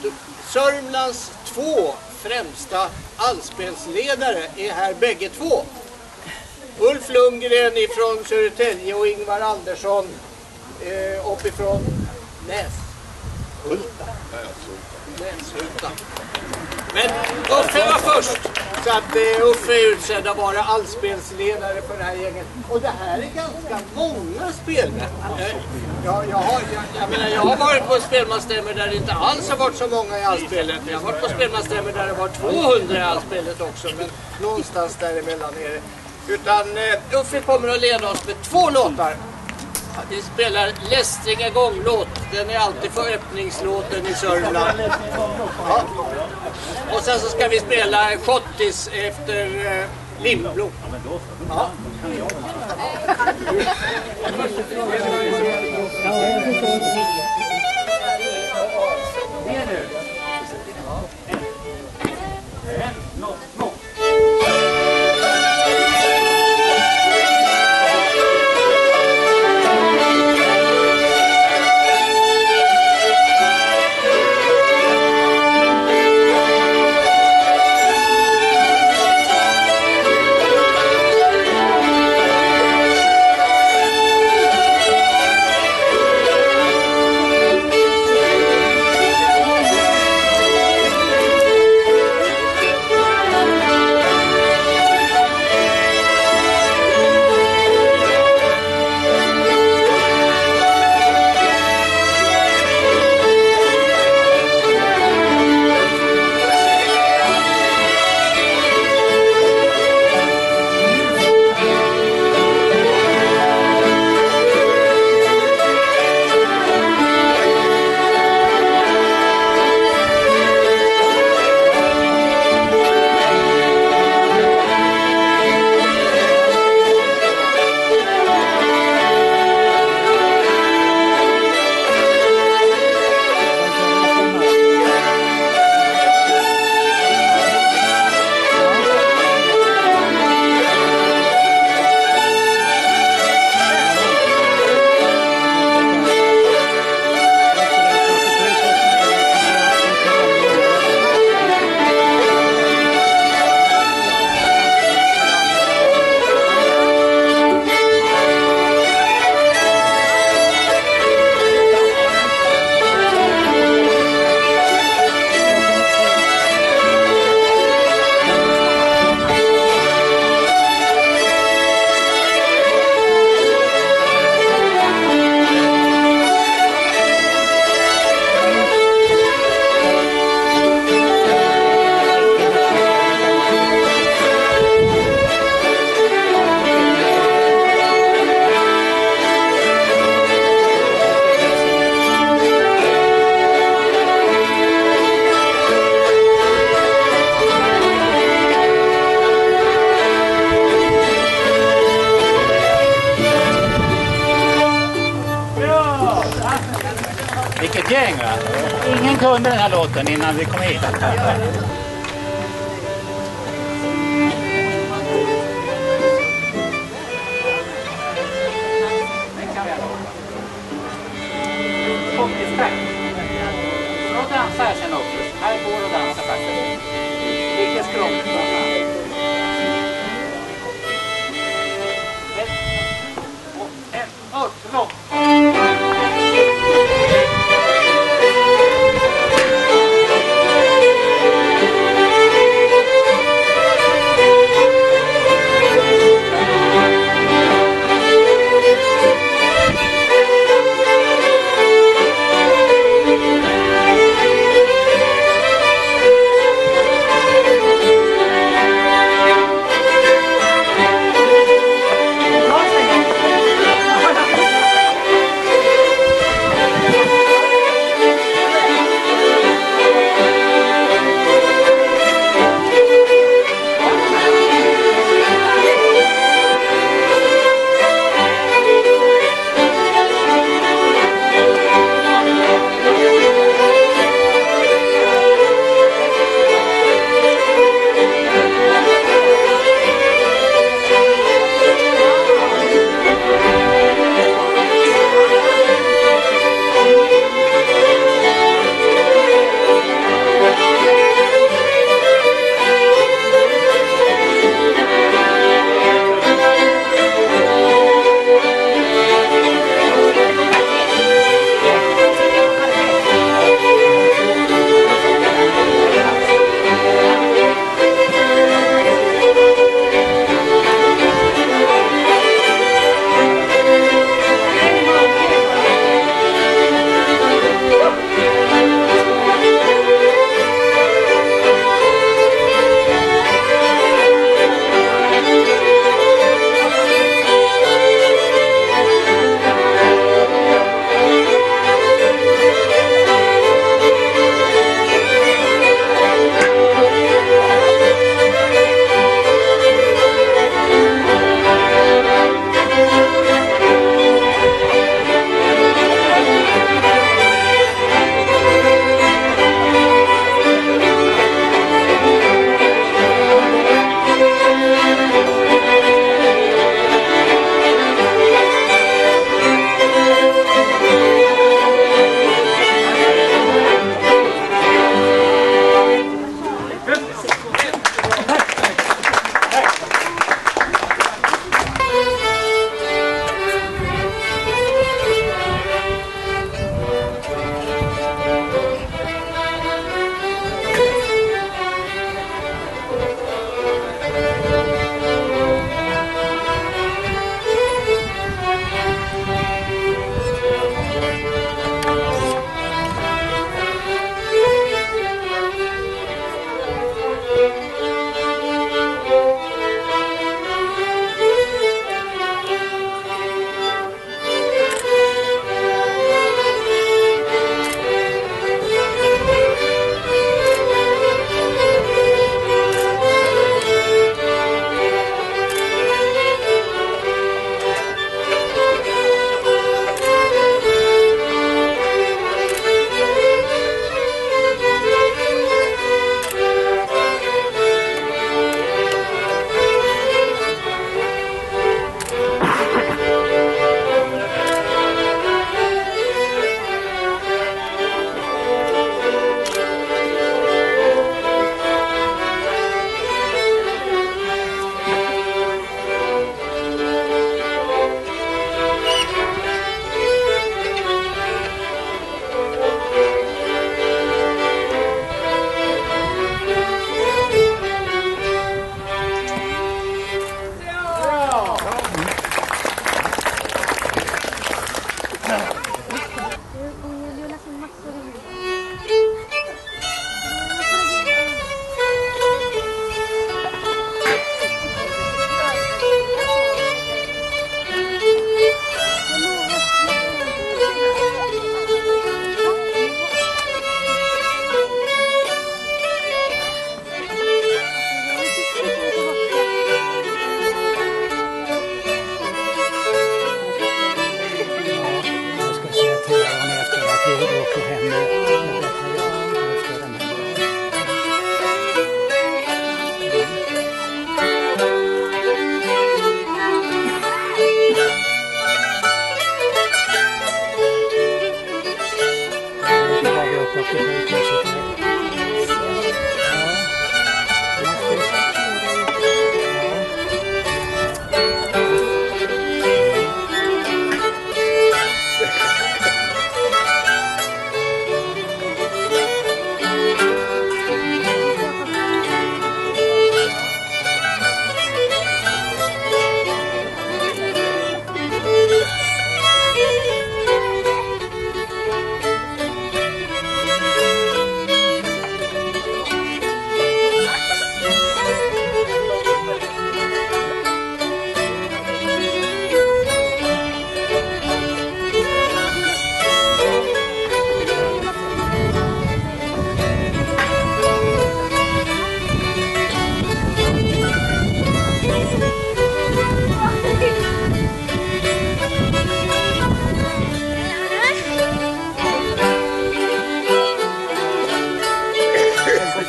Sörmlands två främsta allspelsledare är här bägge två. Ulf Lundgren ifrån Södertälje och Ingvar Andersson uppifrån Näshulta. Men Uffe var först, så att Uffe är utsedd att vara allspelsledare för det här gänget. Och det här är ganska många spelmän. Jag har varit på spelmansstämmor där det inte alls har varit så många i allspelet. Jag har varit på spelmansstämmor där det var 200 i allspelet också, men någonstans däremellan är det. Utan Uffe kommer att leda oss med 2 låtar. Vi spelar Lästringa gånglåt. Den är alltid för öppningslåten i Sörmland. Ja. Och sen så ska vi spela Schottis efter Limblom. Ja. Vilket gäng, va? Ingen kunde den här låten innan vi kom hit. Och dansa här sen också. Här går och dansa faktiskt. Vilket skrått.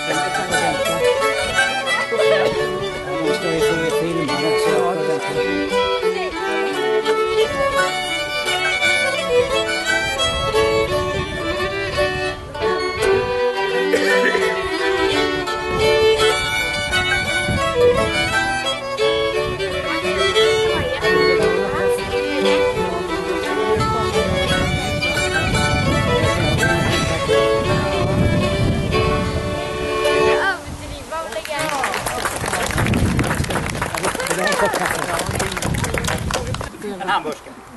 står ju så i filmen också. En handbörska.